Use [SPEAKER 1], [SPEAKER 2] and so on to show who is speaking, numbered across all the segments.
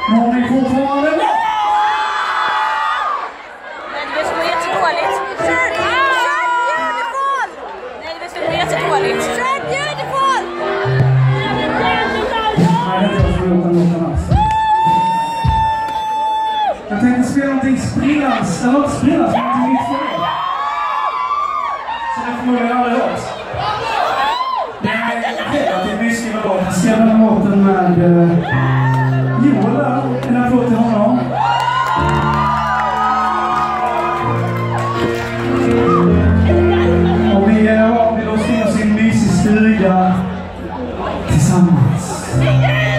[SPEAKER 1] Mår ni fortfarande bra?
[SPEAKER 2] Nej, det skulle vara jättedåligt. Kör Beautiful! Nej, det skulle vara jättedåligt. Kör Beautiful!
[SPEAKER 1] Nej, det är inte jag som gjort den låten alls. Jag tänkte spela någonting sprillans, eller inte sprillans, men någonting nytt för er. Så det får jag aldrig hört. Det är relativt myskriven låt. Jag skrev den låten med Joel där, en applåd till honom. Och vi har låst in oss i en mysig stuga tillsammans. Det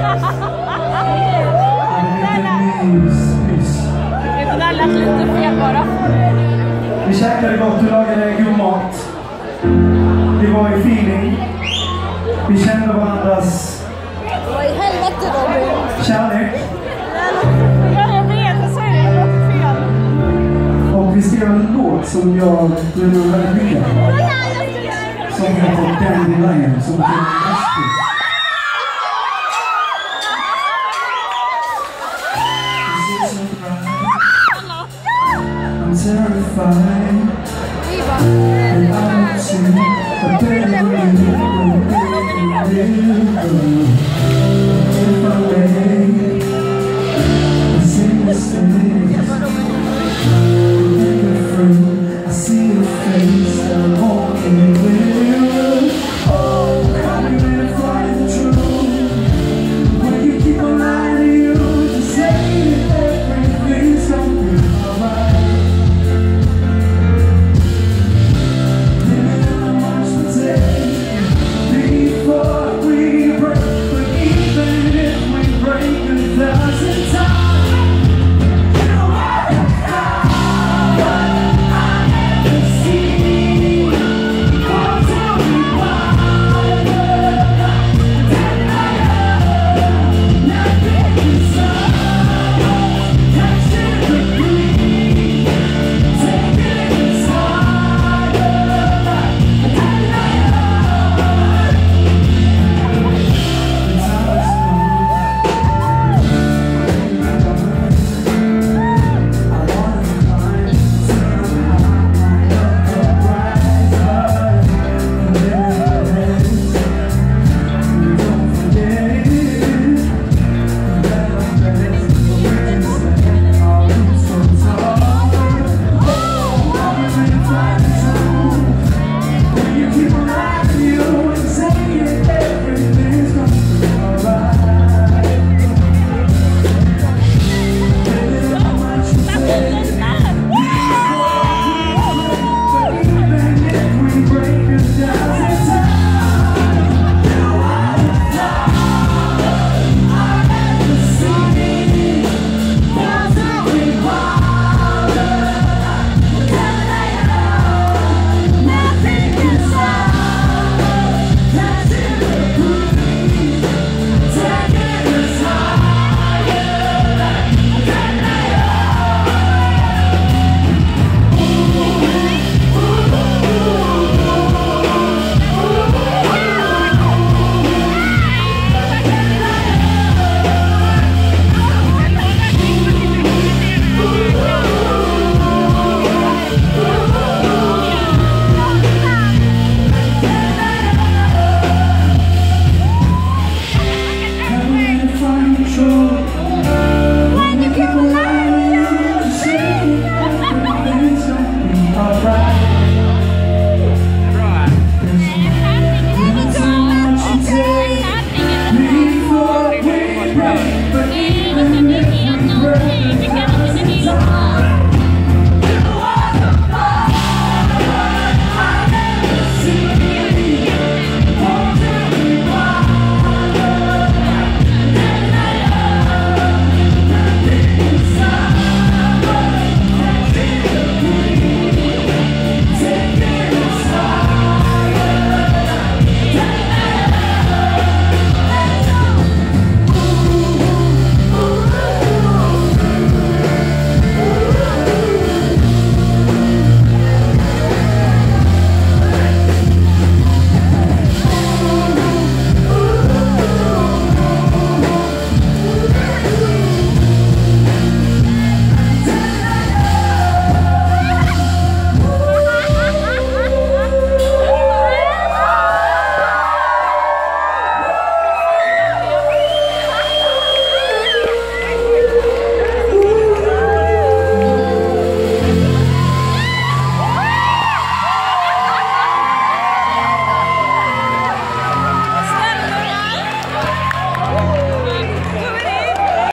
[SPEAKER 1] är lite mys.
[SPEAKER 2] Det där lät lite fel bara.
[SPEAKER 1] Vi käkade gott och lagade god mat. Vi var i feeling. Vi kände varandras
[SPEAKER 2] Vad i helvete Robin?
[SPEAKER 1] kärlek.
[SPEAKER 2] Jag vet, jag säger det, det låter fel.
[SPEAKER 1] Och vi skrev en låt som jag brinner väldigt mycket på. Som heter Dandelion, som heter Astrid. I'm terrified.